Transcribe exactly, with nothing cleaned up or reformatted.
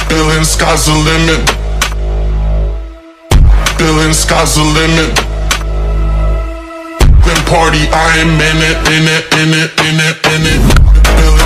Feeling sky's the limit. Feeling sky's the limit. Then party, I am in it, in it, in it, in it, in it. Feeling